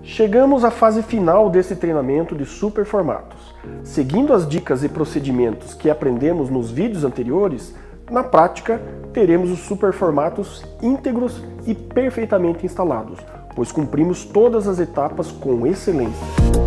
Chegamos à fase final desse treinamento de superformatos. Seguindo as dicas e procedimentos que aprendemos nos vídeos anteriores, na prática teremos os superformatos íntegros e perfeitamente instalados, pois cumprimos todas as etapas com excelência.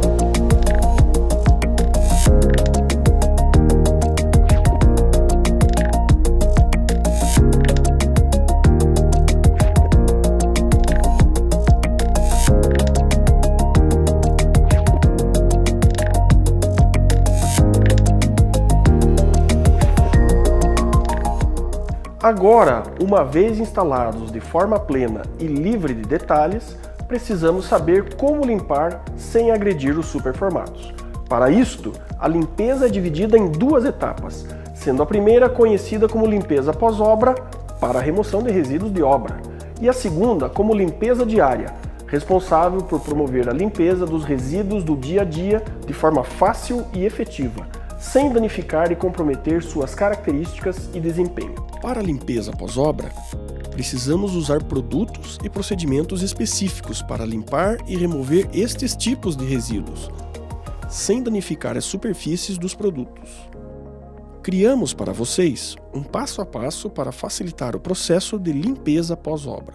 Agora, uma vez instalados de forma plena e livre de detalhes, precisamos saber como limpar sem agredir os superformatos. Para isto, a limpeza é dividida em duas etapas, sendo a primeira conhecida como limpeza pós-obra, para a remoção de resíduos de obra, e a segunda como limpeza diária, responsável por promover a limpeza dos resíduos do dia a dia de forma fácil e efetiva, sem danificar e comprometer suas características e desempenho. Para a limpeza pós-obra, precisamos usar produtos e procedimentos específicos para limpar e remover estes tipos de resíduos, sem danificar as superfícies dos produtos. Criamos para vocês um passo a passo para facilitar o processo de limpeza pós-obra.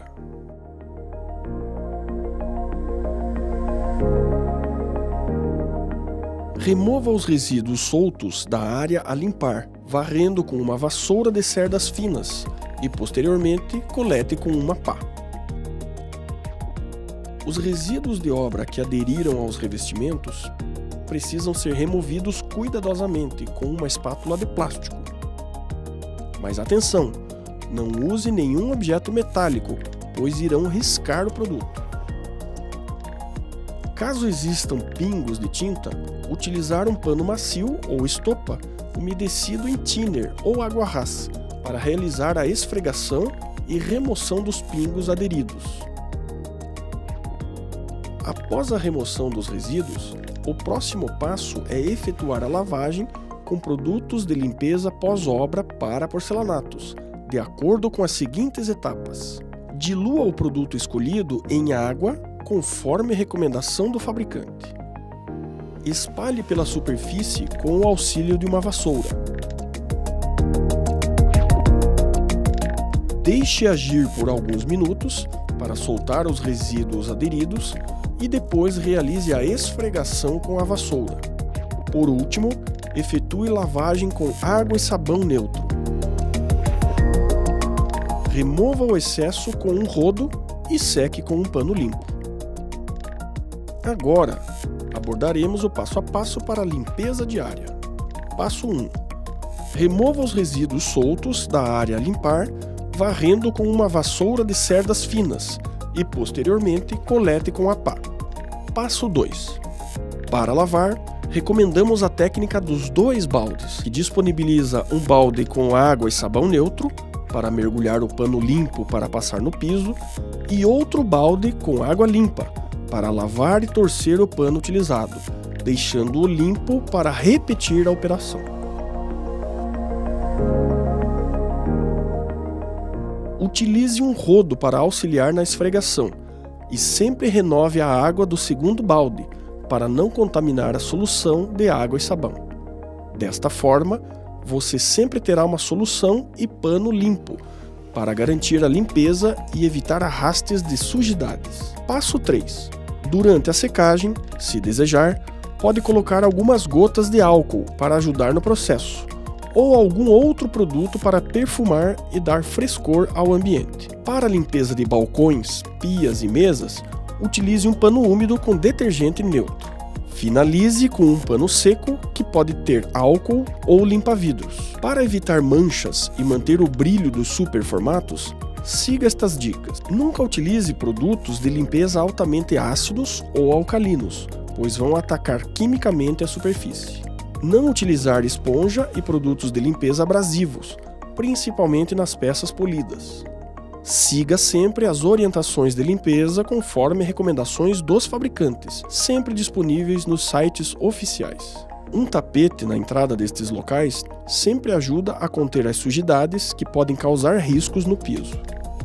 Remova os resíduos soltos da área a limpar, varrendo com uma vassoura de cerdas finas e, posteriormente, colete com uma pá. Os resíduos de obra que aderiram aos revestimentos precisam ser removidos cuidadosamente com uma espátula de plástico. Mas atenção, não use nenhum objeto metálico, pois irão riscar o produto. Caso existam pingos de tinta, utilizar um pano macio ou estopa umedecido em thinner ou água ras para realizar a esfregação e remoção dos pingos aderidos. Após a remoção dos resíduos, o próximo passo é efetuar a lavagem com produtos de limpeza pós-obra para porcelanatos, de acordo com as seguintes etapas. Dilua o produto escolhido em água conforme recomendação do fabricante. Espalhe pela superfície com o auxílio de uma vassoura. Deixe agir por alguns minutos para soltar os resíduos aderidos e depois realize a esfregação com a vassoura. Por último, efetue lavagem com água e sabão neutro. Remova o excesso com um rodo e seque com um pano limpo. Agora, abordaremos o passo a passo para a limpeza diária. Passo 1. Remova os resíduos soltos da área a limpar, varrendo com uma vassoura de cerdas finas e, posteriormente, colete com a pá. Passo 2. Para lavar, recomendamos a técnica dos 2 baldes, que disponibiliza um balde com água e sabão neutro, para mergulhar o pano limpo para passar no piso, e outro balde com água limpa, para lavar e torcer o pano utilizado, deixando-o limpo para repetir a operação. Utilize um rodo para auxiliar na esfregação e sempre renove a água do segundo balde para não contaminar a solução de água e sabão. Desta forma, você sempre terá uma solução e pano limpo para garantir a limpeza e evitar arrastes de sujidades. Passo 3. Durante a secagem, se desejar, pode colocar algumas gotas de álcool para ajudar no processo, ou algum outro produto para perfumar e dar frescor ao ambiente. Para a limpeza de balcões, pias e mesas, utilize um pano úmido com detergente neutro. Finalize com um pano seco que pode ter álcool ou limpa-vidros. Para evitar manchas e manter o brilho dos superformatos, siga estas dicas. Nunca utilize produtos de limpeza altamente ácidos ou alcalinos, pois vão atacar quimicamente a superfície. Não utilizar esponja e produtos de limpeza abrasivos, principalmente nas peças polidas. Siga sempre as orientações de limpeza conforme recomendações dos fabricantes, sempre disponíveis nos sites oficiais. Um tapete na entrada destes locais sempre ajuda a conter as sujidades que podem causar riscos no piso.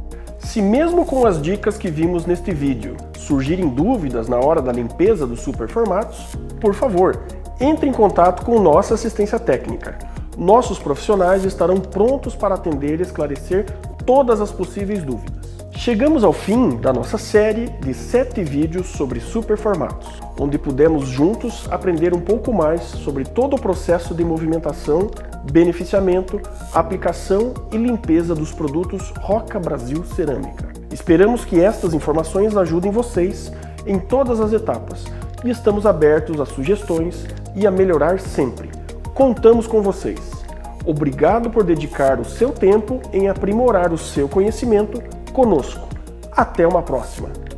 Se mesmo com as dicas que vimos neste vídeo surgirem dúvidas na hora da limpeza dos superformatos, por favor, entre em contato com nossa assistência técnica. Nossos profissionais estarão prontos para atender e esclarecer todas as possíveis dúvidas. Chegamos ao fim da nossa série de 7 vídeos sobre superformatos, onde pudemos juntos aprender um pouco mais sobre todo o processo de movimentação, beneficiamento, aplicação e limpeza dos produtos Roca Brasil Cerâmica. Esperamos que estas informações ajudem vocês em todas as etapas e estamos abertos a sugestões e a melhorar sempre. Contamos com vocês. Obrigado por dedicar o seu tempo em aprimorar o seu conhecimento conosco. Até uma próxima!